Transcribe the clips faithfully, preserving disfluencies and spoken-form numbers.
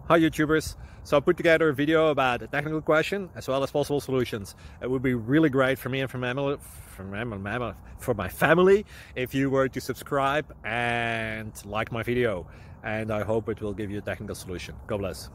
Hi YouTubers. So I put together a video about a technical question as well as possible solutions. It would be really great for me and for my family, for my, for my family if you were to subscribe and like my video. And I hope it will give you a technical solution. God bless.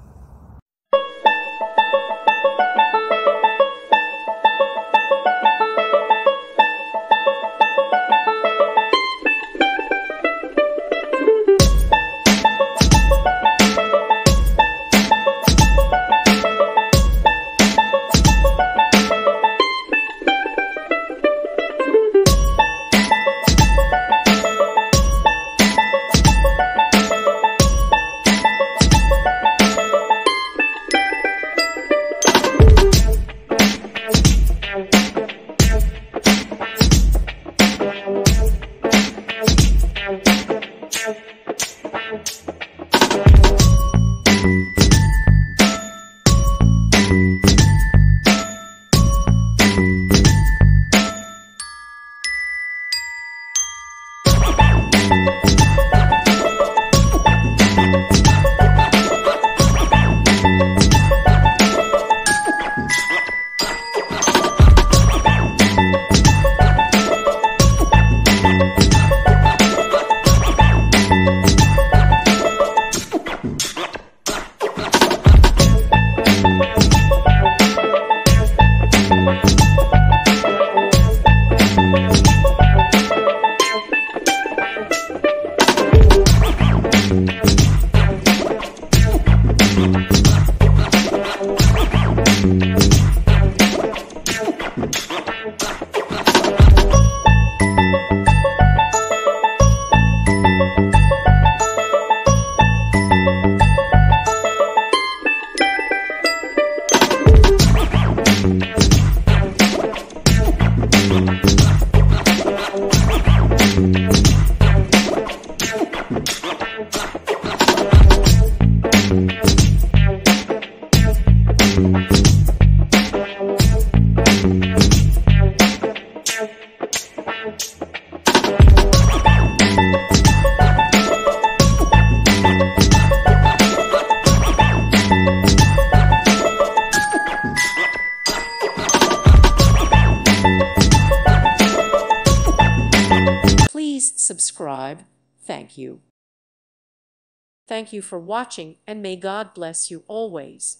Please subscribe. Thank you. Thank you for watching, and may God bless you always.